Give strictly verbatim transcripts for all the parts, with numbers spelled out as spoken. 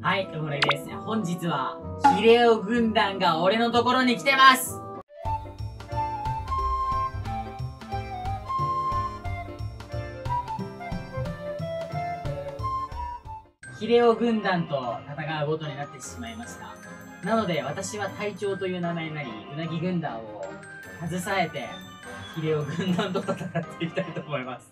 はい、ところでですね、本日は、ヒレオ軍団が俺のところに来てます。ヒレオ軍団と戦うことになってしまいました。なので、私は隊長という名前になり、うなぎ軍団を携えて、ヒレオ軍団と戦っていきたいと思います。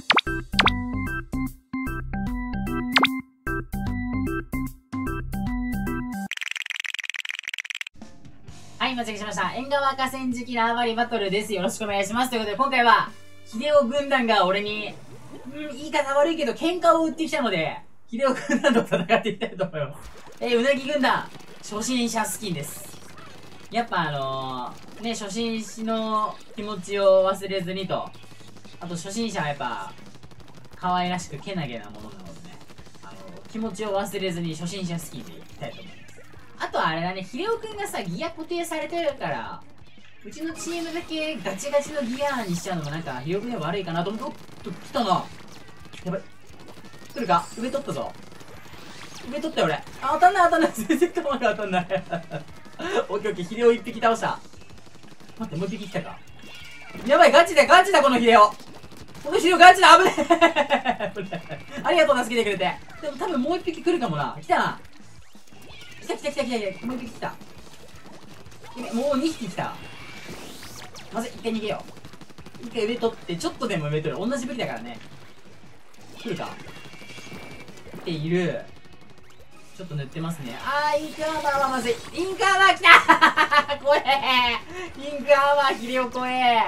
はい、間違えしました。縁側河川敷縄張りバトルです。よろしくお願いします。ということで、今回は、ヒデオ軍団が俺に、うん、言い方悪いけど、喧嘩を売ってきたので、ヒデオ軍団と戦っていきたいと思います。えー、うなぎ軍団、初心者スキンです。やっぱあのー、ね、初心者の気持ちを忘れずにと、あと初心者はやっぱ、可愛らしくけなげなものなのでね、あのー、気持ちを忘れずに初心者スキンでいきたいと思います。あとはあれだね、ヒデオくんがさ、ギア固定されてるから、うちのチームだけガチガチのギアにしちゃうのもなんか、ヒデオくんには悪いかなと思って、おっと、来たな。やばい。来るか？上取ったぞ。上取ったよ俺。あ、当たんない当たんない。全然構えが当たんない。オッケーオッケー、ヒデオ一匹倒した。待って、もう一匹来たか。やばい、ガチだ、ガチだ、このヒデオ。このヒデオガチだ、危ねえ。ありがとう、助けてくれて。でも多分もう一匹来るかもな。来たな。来た来た来た来た、もう一匹来た。もうにひき来た。まずい、一回逃げよう。一回上取って、ちょっとでも上取る。同じ武器だからね。来るかっている。ちょっと塗ってますね。あー、インクアーマーはまずい。インクアーマー来た怖えインクアーマーヒレオ怖え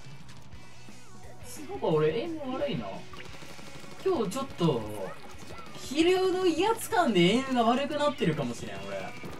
すごく俺、エイム悪いな。今日ちょっと、ヒレオの威圧感でエイムが悪くなってるかもしれん、俺。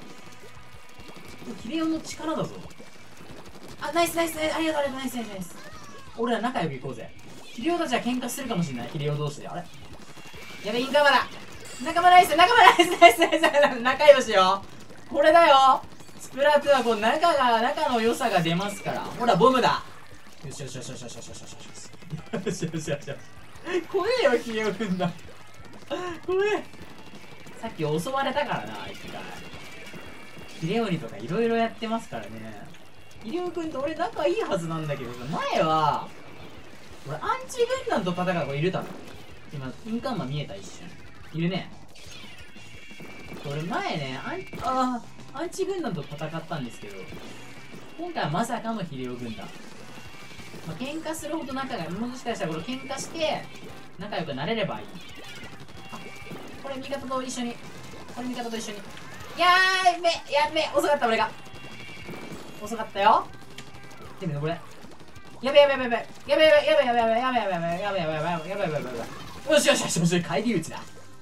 ヒレオの力だぞ。あ、ナイスナイスナイス、ありがとうありがとう、ナイスナイスナイス。俺ら仲良く行こうぜ。ヒレオたちは喧嘩するかもしれない、ヒレオ同士で。あれやべ、インカーマだ。仲間ナイス、仲間ナイスナイスナイス、仲良しよ。これだよ。スプラトゥーンはこう仲が、仲の良さが出ますから。ほら、ボムだ。よしよしよしよしよしよしよしよしよしよしよしよしよし。怖えよ、ヒレオ軍団。怖え。さっき襲われたからな、一回。ヒレオニとかいろいろやってますからね。ヒレオ君と俺仲いいはずなんだけどさ、前は、俺アンチ軍団と戦う子いるだろ。今、インカーマン見えた一瞬。いるね。俺前ね、アン、あー、アンチ軍団と戦ったんですけど、今回はまさかのヒレオ軍団。まあ、喧嘩するほど仲が、もしかしたらこれ喧嘩して、仲良くなれればいい。あ、これ味方と一緒に。これ味方と一緒に。やーべ、やべ、遅かった俺が。遅かったよ。でもこれ。やべやべやべやべやべやべやべやべやべやべやべやべやべやべやべやべやべやべよしよしよしよし、返り討ちだ。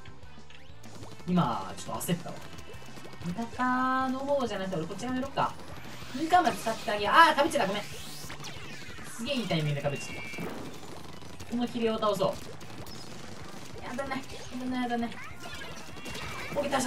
今、ちょっと焦ったわ。味方の方じゃなくて俺こっち側に乗ろっか。インカーマン使ってあげよう。あー、かぶっちゃった、ごめん。すげえいいタイミングでかぶっちゃった。このヒレを倒そう。やだね、やだね、やだね。おき倒した。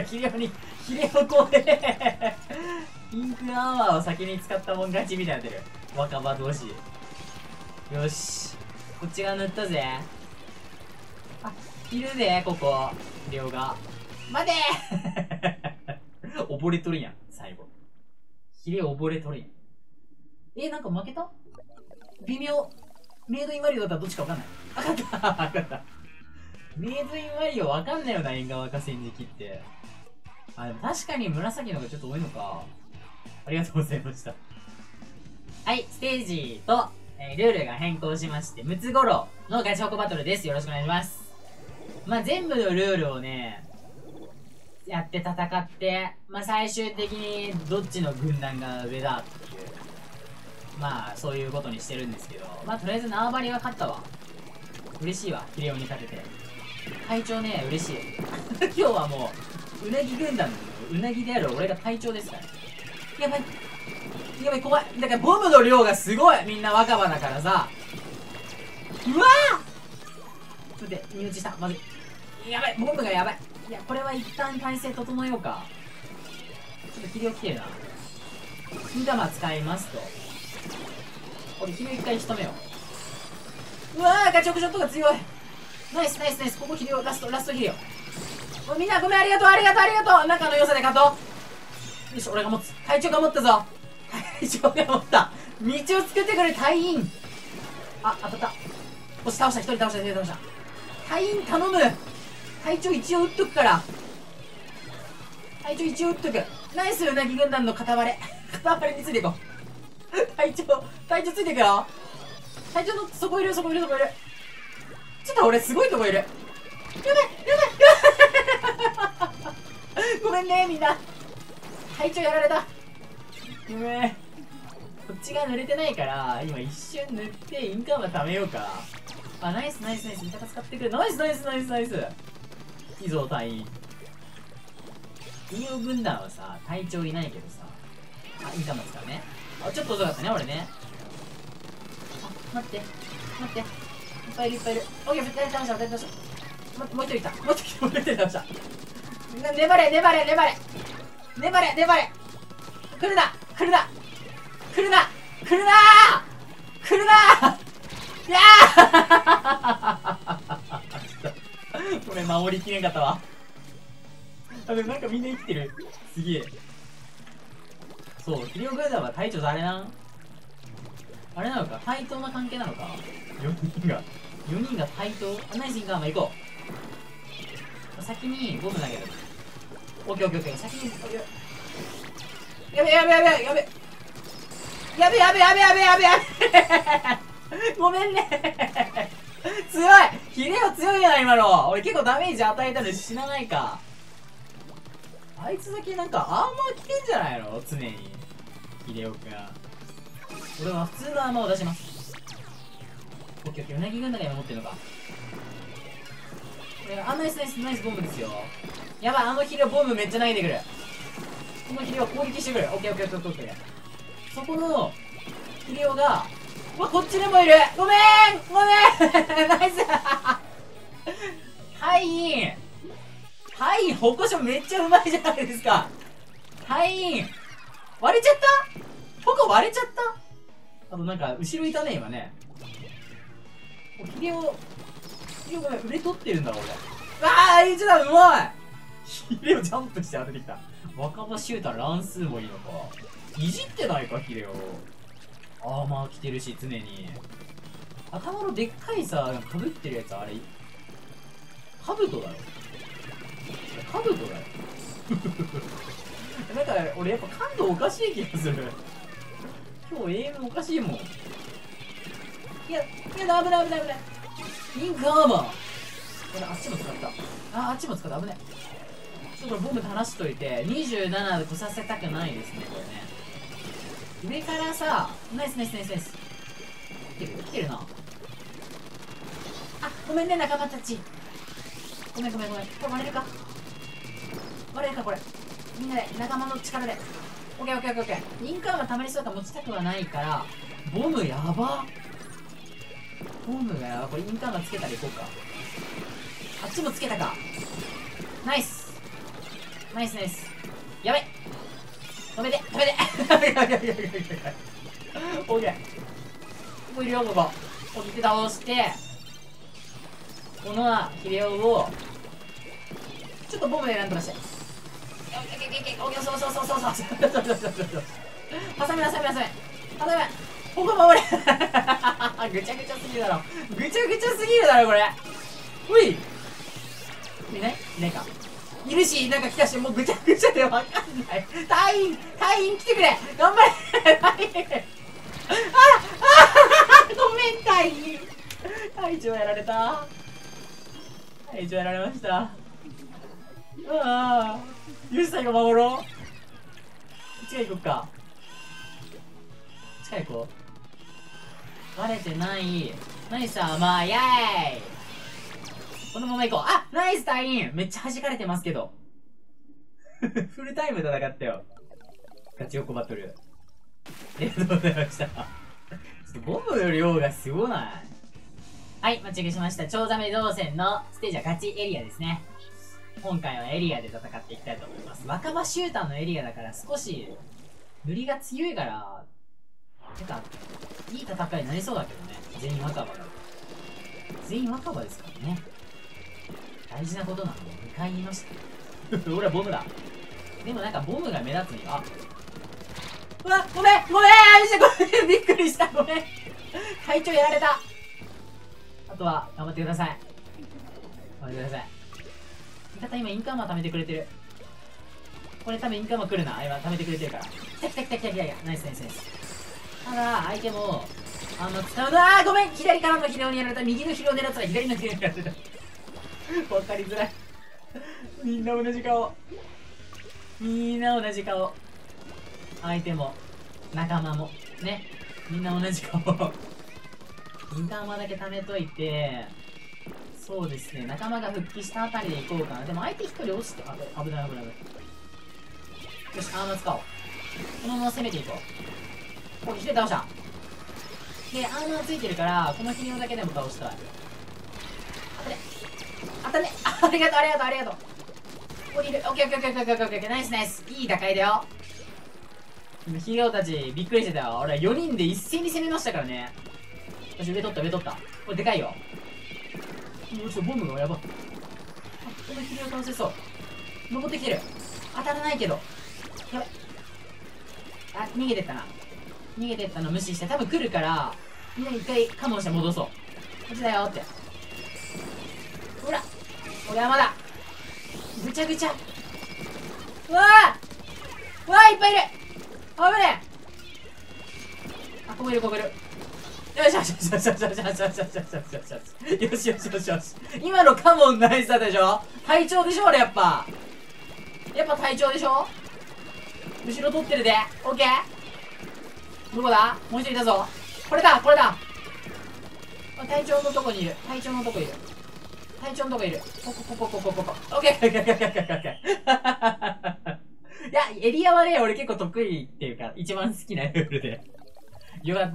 ヒレオに、ヒレオ怖え。ピンクアーマーを先に使ったもん勝ちみたいになってる。若葉同士。よし。こっち側塗ったぜ。あ、いるぜ、ここ。ヒレオが。待てー溺れとるやん、最後。ヒレオ溺れとるやん。え、なんか負けた微妙。メイドインワリオだったらどっちかわかんない。わかった。わかった。メイドインワリオわかんないよな、縁側河川敷って。あ、でも確かに紫の方がちょっと多いのか。ありがとうございました。はい、ステージと、えー、ルールが変更しまして、ムツゴロウのガチホコバトルです。よろしくお願いします。まあ、全部のルールをね、やって戦って、まあ、最終的にどっちの軍団が上だっていう、まあ、そういうことにしてるんですけど、まあ、とりあえず縄張りは勝ったわ。嬉しいわ、ヒレオに勝てて。隊長ね、嬉しい。今日はもう、うなぎ軍団のうなぎである俺が隊長ですから。やばい。やばい、怖い。だからボムの量がすごい。みんな若葉だからさ。うわーちょっと待って、身内した。まずい。やばい、ボムがやばい。いや、これは一旦体勢整えようか。ちょっとヒレオ来てるな。金玉使いますと。俺、ヒレオ一回仕留めよう。うわー、ガチョクショットが強い。ナイスナイスナイス。ここヒレオ、ラスト、ラストヒレオ。 もうみんなごめん、ありがとう、ありがとう、ありがとう。仲の良さで勝とう。よし、俺が持つ。隊長が持ったぞ。隊長が持った。道を作ってくれ、隊員。あ、当たった。よし、倒した、一人倒した、一人倒した。隊員頼む。隊長一応撃っとくから。隊長一応撃っとく。ナイスうなぎ軍団の片割れ。片割れについていこう。隊長、隊長ついていくよ。隊長の、そこいる、そこいる、そこいる。ちょっと俺すごいとこいる。やばい、やばい、やばい。ごめんね、みんな。隊長やられた。ごめん。こっちが濡れてないから、今一瞬塗ってインカーマ貯めようか。あ、ナイスナイスナイス。味方使ってくる。ナイスナイスナイスナイス。いいぞ、隊員。医療軍団はさ、隊長いないけどさ。あ、インカーマ使うね。あ、ちょっと遅かったね、俺ね。あ、待って。待って。いっぱいいるいっぱいいる。オッケー、二人倒した、二人倒した。もう一人いた。もう一人、もう一人倒した。粘れ、粘れ、粘れ。粘れ、粘れ。来るな、来るな。来るな、来るなー来るなーいやーこれ守りきれんかったわ。あ、でもなんかみんな生きてる。すげえ。そう、肥料軍団は隊長誰なんあれなのか、対等な関係なのか。よにんが、よにんが対等。あ、ナイスインカーマン行こう。先にボム投げる。オッケーオッケーオッケー。先に、やべやべやべやべやべやべやべやべやべやべやべごめんね強いヒレオ強いやな、今の。俺結構ダメージ与えたの死なないか。あいつだけなんかアーマー着てんじゃないの常に。ヒレオくん。俺は普通のアーマーを出します。オッケーオッケー。うなぎ軍団が今持ってるのか。あ、ナイスナイスナイスボムですよ。やばい、あのヒレオボムめっちゃ投げてくる。このヒレオ攻撃してくる。オッケーオッケーオッケーオッケー。そこのヒレオが、うわ、こっちでもいる。ごめんごめんナイス隊員隊員歩行者めっちゃうまいじゃないですか。隊員割れちゃった歩行割れちゃった。あとなんか後ろいたね今ね。ヒレオヒレオごめん、上取ってるんだ俺。ああ、いいじゃん、うまい。ヒレオジャンプして当ててきた。若葉シューター乱数もいいのか。いじってないかヒレオ。アーマー着てるし常に。頭のでっかいさかぶってるやつ、あれカブトだろ。カブトだよなんか俺やっぱ感度おかしい気がする。今日エイムおかしいもん。いやいや、危ない危ない危ない。インクアーマー。これあっちも使った。ああっちも使った。危ない。ちょっとこれボム離しといて。にじゅうななで来させたくないですねこれね。上からさ、ナイスナイスナイスナイス。来てる来てるな。あ、ごめんね仲間たち。ごめんごめんごめん。これ割れるか割れるかこれ。みんなで仲間の力で。オッケーオッケーオッケーオッケー。インカーはたまりそうか持ちたくはないから、ボムやば。ボムがやば。これインカーはつけたらいこうか。あっちもつけたか。ナイスナイスナイス。やばい、止めて止めてオッケー。ここいるよ、ここ。ここ倒して、このヒレオをちょっとボムでなんとかして。オッケーオッケーオッケーオッケー。そうそうそうそうそうそうそうそうそうそう。挟め挟め挟め挟め。ここ守れぐちゃぐちゃすぎるだろ。ぐちゃぐちゃすぎるだろこれ。ほい、いないいないか。いるし、なんか来たし、もうぐちゃぐちゃでわかんない。隊員隊員来てくれ、頑張れ隊員ああごめん隊員。隊長やられた。隊長やられました。ああ、よし最後守ろう。こっちが行こっか。こっちから行こう。バレてない。ナイスアーマー、イェーイ。このまま行こう。あ、ナイス隊員。めっちゃ弾かれてますけどフルタイム戦ったよ。ガチ横バトル。ありがとうございましたちょっとボムの量がすごない？はい、待ち受けしました。チョウザメ動線のステージはガチエリアですね。今回はエリアで戦っていきたいと思います。若葉シューターのエリアだから少し塗りが強いから、てかいい戦いになりそうだけどね。全員若葉だ。全員若葉ですからね。大事なことなんで、 回言いました。俺はボムだ。でもなんかボムが目立つには。うわ、ごめんごめんごめんびっくりしたごめん隊長やられた。あとは、頑張ってください。頑張ってください。味方今インカーマー貯めてくれてる。これ多分インカーマー来るな。今貯めてくれてるから。来た来た来た来た来た来た。ナイスナイスナイス。ただ、相手も、あの、使うなーごめん左からのヒレを狙られた。右のヒレを狙ったら左のヒレを狙られた。わかりづらい。みんな同じ顔。みんな同じ顔。相手も、仲間も。ね。みんな同じ顔。インカーマーだけ貯めといて、そうですね、仲間が復帰したあたりで行こうかな。でも相手一人落ちて、あ、危ない危ない危ない。よし、アーマー使おう。このまま攻めていこう。お、ヒレ倒した。で、アーマーついてるから、このヒレだけでも倒したい。当たれ当たれあ、ありがとうありがとうありがとう。ここにいる。オッケーオッケーオッケーオッケーオッケーオッケー。ナイスナイス。いい打開だよ。今、ヒーローたちびっくりしてたよ。俺よにんで一斉に攻めましたからね。よし、上取った上取った。これでかいよ。もうちょっとボムがやば。あ、このヒレを倒せそう。登ってきてる。当たらないけど。やばい。あ、逃げてったな。逃げてったの無視して、多分来るから、みんな一回カモンして戻そう。こっちだよって。ほら俺はまだぐちゃぐちゃ。うわーうわーいっぱいいる。危ねえ。あ、ここいるここいる。よしよしよしよしよしよしよしよしよしよしよしよしよしよしよし。今のカモンナイスだでしょ。隊長でしょ俺やっぱ。やっぱ隊長でしょ。後ろ取ってるで。オッケー。どこだもう一人いたぞ。これだこれだ。隊長のとこにいる。隊長のとこいる。隊長のとこいる。ここここここここ。オッケーオッケーオッケーオッケーオッケーオッケー。いや、エリアはね、俺結構得意っていうか、一番好きなルールで。よかった。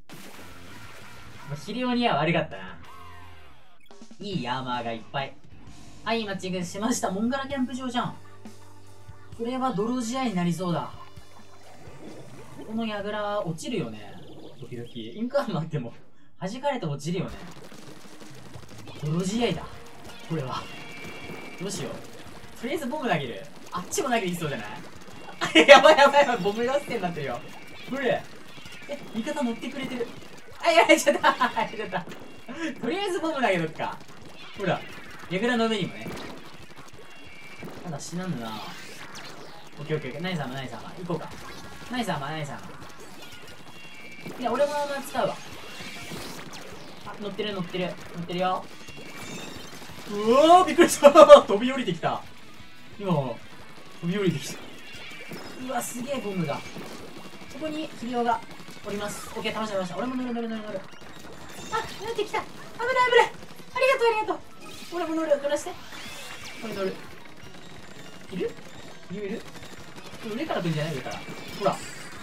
ヒレオには悪かったな。いいアーマーがいっぱい。はい、マッチングしました。モンガラキャンプ場じゃん。これは泥試合になりそうだ。この矢倉落ちるよね。時々。インカーマーっても弾かれて落ちるよね。泥試合だ。これは。どうしよう。とりあえずボム投げる。あっちも投げていきそうじゃないやばいやばいやばい。ボム合戦になってるよ。これ。え、味方乗ってくれてる。あ、やられちゃったやられちゃった。とりあえずボム投げとくか。ほら。矢倉の上にもね。ただ死なんだな。オッケーオッケーオッケー。ナイスアーマーナイスアーマー。行こうか。ナイスアーマーナイスアーマー。いや、俺もアーマー使うわ。あ、乗ってる乗ってる。乗ってるよ。うわーびっくりした飛び降りてきた。今、飛び降りてきた。うわ、すげえボムが。そこにヒリオがおります。オッケー、倒した倒した。俺も乗る乗る乗る乗る。あ、乗ってきた。危ない危ない。ありがとうありがとう。俺も乗る。乗らして。これ乗る。いるいるいる上から来るんじゃない上から。ほら。あ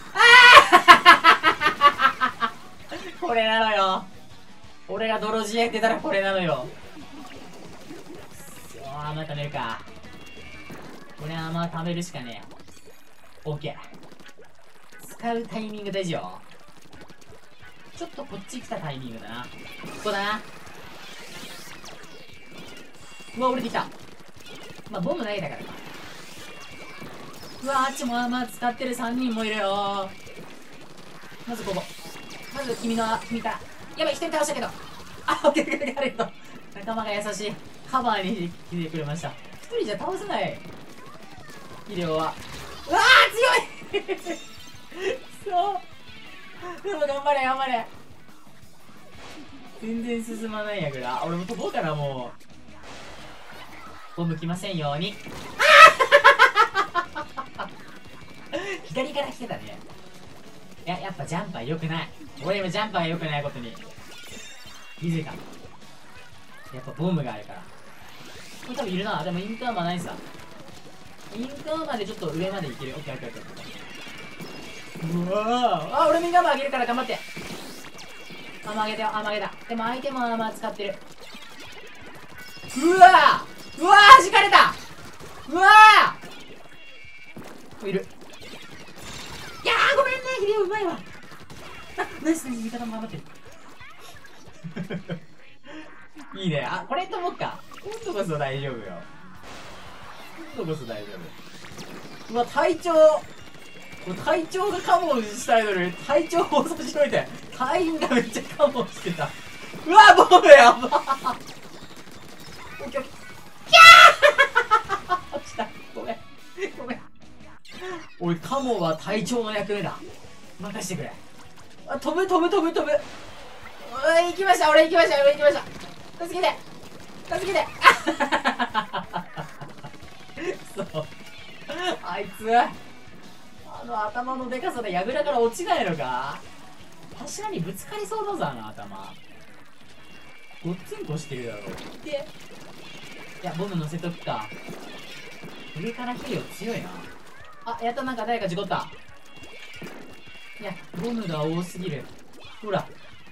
あこれなのよ。俺が泥仕合ってたらこれなのよ。くそー、また貯めるか。これはまあ貯めるしかねえ。オッケー。使うタイミング大事よ。ちょっとこっち来たタイミングだな。ここだな。うわ、降りてきた。まあ、ボム投げたからか。うわ、あっちもアーマー使ってるさんにんもいるよ。まずここ。まず君の、君から。やばい、一人倒したけど。あ、オッケーオッケーオッケー、ありがとう。仲間が優しい。カバーに来てくれました。一人じゃ倒せない。医療は。うわー、強いくそ。でも頑張れ、頑張れ。全然進まないやから。俺も飛ぼうかな、もう。ボム来ませんように。左から来てたね。いや、やっぱジャンパー良くない。俺今ジャンパー良くないことに気づいた。やっぱボムがあるから。これ多分いるな。でもインカーマーないさ。インカーマーでちょっと上までいける。オッケーオッケーオッケー。うわー。あ、俺ミンカーマーあげるから頑張って。アーマーあげたよ、アーマーあげた。でも相手もアーマー使ってる。うわーうわー弾かれた。うわーいる。いやーごめんね、ヒデオうまいわ。あ、ナイスナイス、味方も頑張ってる。いいね。あ、これと思っか。今度こそ大丈夫よ。 度こそ大丈夫。うわ、隊長、これ隊長がカモンしたいのに隊長を差し置いて隊員がめっちゃカモンしてた。うわ、ボムやばー。オッケーオッケー。キャー落ちた。ごめんごめん。おい、カモンは隊長の役目だ。任してくれ。あ、飛ぶ飛ぶ飛ぶ飛ぶ。おい、行きました、俺行きました、俺行きました。助けて助けて。そう、あいつあの頭のでかさで櫓から落ちないのか。柱にぶつかりそうだぞ、あの頭。ごっつんこしてるだろ。で、いや、ボム乗せとくか。上からヒーロー強いな。あ、やった、なんか誰か事故った。いや、ボムが多すぎる。ほら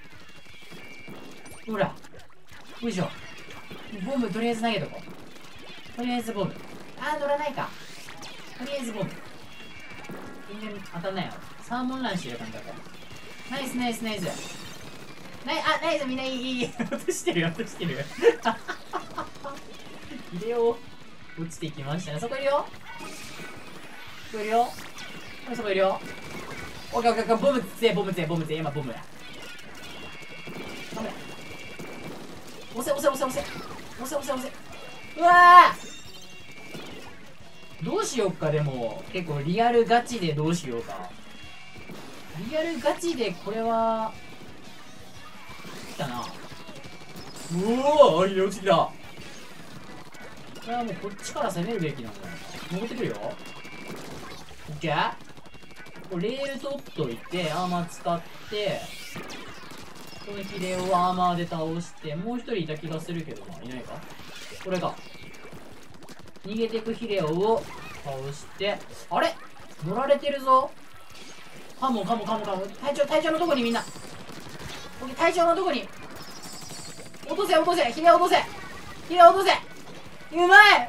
ほら、よいしょ。ボムとりあえず投げとこう。とりあえずボム。あー、乗らないか。とりあえずボム。全然当たんないよ。サーモンランしてる感覚。ナイスナイスナイス。ナイあ、ナイス、みんないいいい。落としてるよ、落としてるよ。ヒレオ落ちてきましたね。そこいるよ。そこいるよ。そこいるよ。オッケーオッケーオッケー。ボムつえ、ボムつえ、ボムつえ。今ボムや。ボムや。押せ押せ押せ押せ。押せ押せ押せ。うわー、どうしよっか。でも結構リアルガチでどうしようか。リアルガチでこれは来たな。うおー、落ちてきた。これはもうこっちから攻めるべきなんだよ。登ってくるよ。オッケー。これレール取っといてアーマー使って、このヒレをアーマーで倒して、もう一人いた気がするけどな。いないか。これか。逃げてくヒレオを倒して、あれ乗られてるぞ。カモカモカモカモ。隊長隊長のとこにみんな。オッケー、隊長のとこに落とせ落とせ。ヒレ落とせヒレ落とせ。うまいうまい。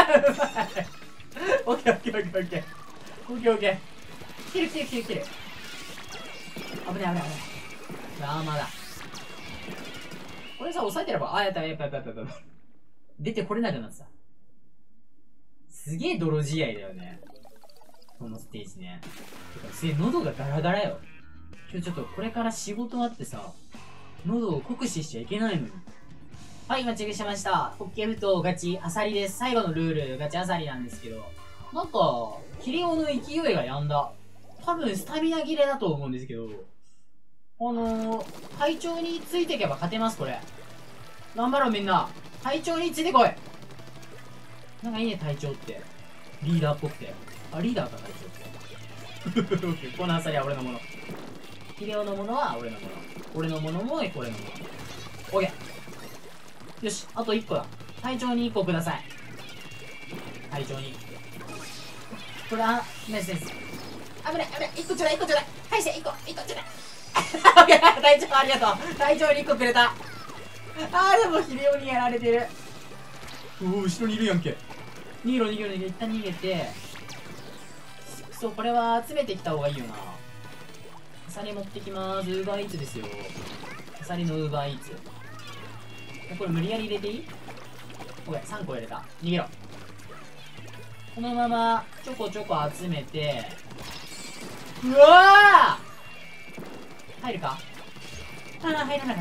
オッケーオッケーオッケーオッケーオッケーオッケーオッケー。切る切る切る切る。危ない危ない危ない。アーマーだ。これさ、押さえてれば、あ、やった、やっぱやっぱやっぱやっぱ。出てこれなくなってた。すげえ泥試合だよね。このステージね。てか、すげえ喉がガラガラよ。今日ちょっとこれから仕事あってさ、喉を酷使しちゃいけないのに。はい、今チェックしました。ホッケーフとガチアサリです。最後のルール、ガチアサリなんですけど、なんか、キリオの勢いが止んだ。多分スタミナ切れだと思うんですけど、あのー、隊長についていけば勝てます、これ。頑張ろう、みんな。隊長についてこい。なんかいいね、隊長って。リーダーっぽくて。あ、リーダーか、隊長って。このアサリは俺のもの。ヒレオのものは俺のもの。俺のものも俺のもの。オッケー。よし、あといっこだ。隊長にいっこください。隊長に。これ、あ、ナイスナイス。危ない、危ない。いっこちょうだい、いっこちょうだい。返して、いっこ、いっこちょうだい。隊長ありがとう。隊長にいっこくれた。あー、でもヒレオにやられてる。おお、後ろにいるやんけ。逃げろ逃げろ逃げろ。一旦逃げて、そう、これは詰めてきた方がいいよな。アサリ持ってきまーす。ウーバーイーツですよ。アサリのウーバーイーツ。これ無理やり入れていい？オッケー、さんこ入れた。逃げろ。このままちょこちょこ集めて、うわー、入るか。あー、入らなかった。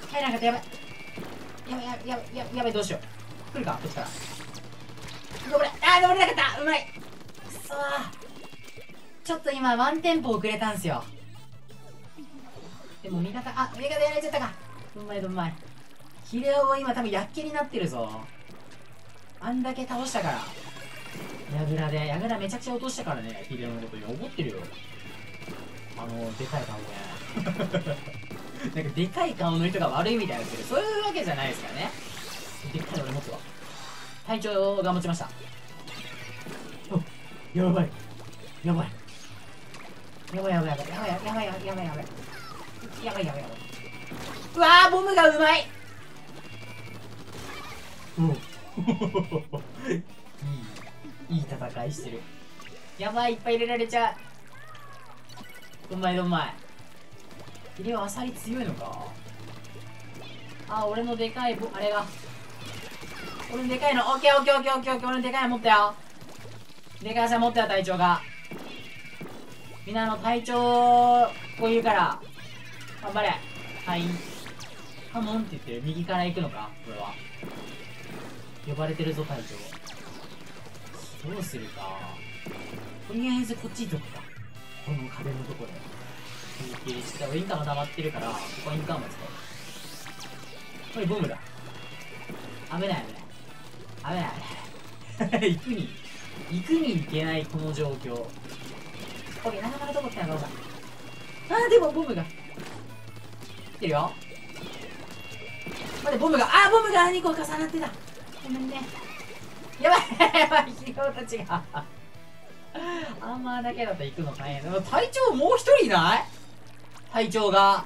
入らなかった。やばいやばいやばいやばいやばいやばい。どうしよう。来るか、こっちから。登れ。あー、登れなかった。うまい。くそー、ちょっと今ワンテンポ遅れたんすよ。でも味方、あ、味方やられちゃったか。どんまいどんまい。ヒレオ今多分やっけになってるぞ。あんだけ倒したから。ヤグラで、ヤグラめちゃくちゃ落としたからね、ヒレオのこと今怒ってるよ。あの、でかい顔ね。なんかでかい顔の人が悪いみたいなってる。そういうわけじゃないですからね。でっかい俺持つわ。隊長が持ちました。お、やばい。やばい。やばいやばいやばい。やばいやばいやばいやばいやばい。やばいやばいやばい。うわー、ボムがうまい。うん。いい、いい戦いしてる。やばい、いっぱい入れられちゃう。どんまいどんまい。ヒレオアサリ強いのか。あ、俺のでかいボ、あれが。 俺のでかいの、オッケーオッケーオッケーオッケーオッケー、俺のでかいの持ったよ。でかいさ持ったよ、隊長が。みんなあの、隊長、こう言うから、頑張れ。はい。カモンって言ってる。右から行くのかこれは。呼ばれてるぞ、隊長。どうするか。とりあえずこっち行くか。この壁のところで。休憩して、俺インカーも溜まってるから、ここはインカーも使う。これボムだ。危ない危ない。危ない危ない。行くに、行くに行けないこの状況。オッケー、仲間のとこ来たらどうだ。あー、でもボムが。来てるよ。待って、ボムが、あー、ボムがにこ重なってた。ごめんね。やばいやばい、ヒーローたちが。アーマーだけだと行くの大変。でも隊長もう一人いない？隊長が。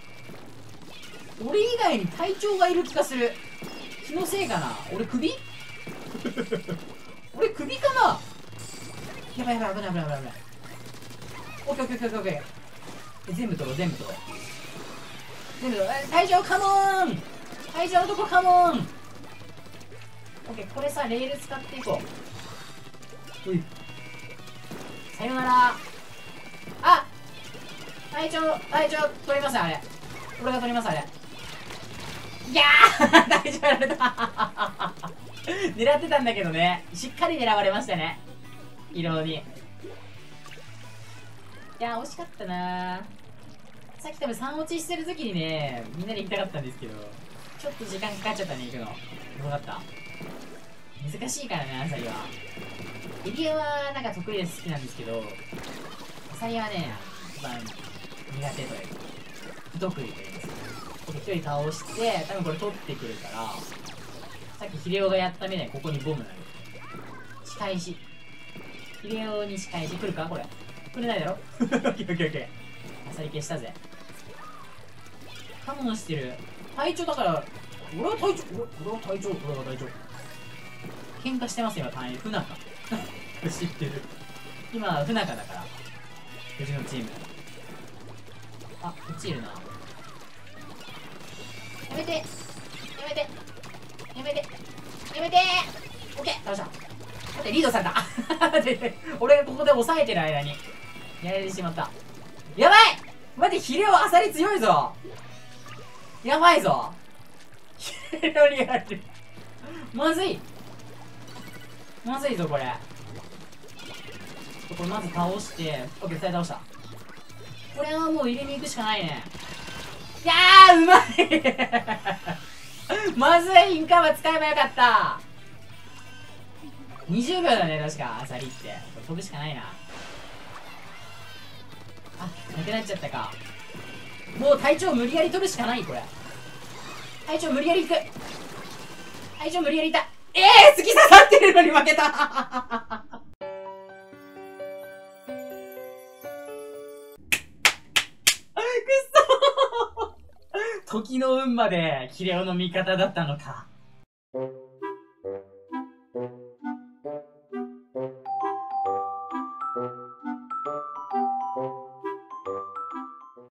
俺以外に隊長がいる気がする。気のせいかな。俺首俺首かな。やばいやばい、危ない危ない危ない危ない。オッケーオッケーオッケーオッケー。全部取ろう全部取ろう全部取ろう。隊長カモーン。隊長のとこカモーン。オッケー、これさ、レール使っていこう。うい。さよなら。あ、隊長、隊長、取りますよ、あれ。俺が取ります、あれ。いやー隊長やられた狙ってたんだけどね。しっかり狙われましたね。色に。いやー、惜しかったなー。さっき多分さん落ちしてる時にね、みんなで行きたかったんですけど、ちょっと時間かかっちゃったね、行くの。分かった。難しいからね、アサリは。エリアはなんか得意です、好きなんですけど、アサリはね、一番苦手というか、不得意と言いますか。一人倒して、多分これ取ってくるから、さっきヒレオがやったみたいにここにボムなる。仕返し。ヒレオに仕返し来るかこれ。来れないだろオッケーオッケーオッケー。アサリ消したぜ。カモンしてる。隊長だから、俺は隊長、俺は隊長、俺は隊長。喧嘩してますよ、今、隊員。不仲。知ってる。今、不仲だから。うちのチーム。あ、こっちいるな。やめてやめてやめてやめてオッケー倒した。待って、リードされた俺がここで抑えてる間にやられてしまった。やばい待って、ヒレオアサリ強いぞ。やばいぞヒレオにやられるまずいまずいぞこれ。これまず倒して、オッケー、ふたり倒した。これはもう入れに行くしかないね。いやー、うまいまずい、インカーは使えばよかった。にじゅうびょうだね、確か、アサリって。これ飛ぶしかないな。あ、なくなっちゃったか。もう隊長無理やり取るしかない、これ。隊長無理やり行く。隊長無理やりいた。ええー、突き刺さってるのに負けた時の運までヒレオの味方だったのか。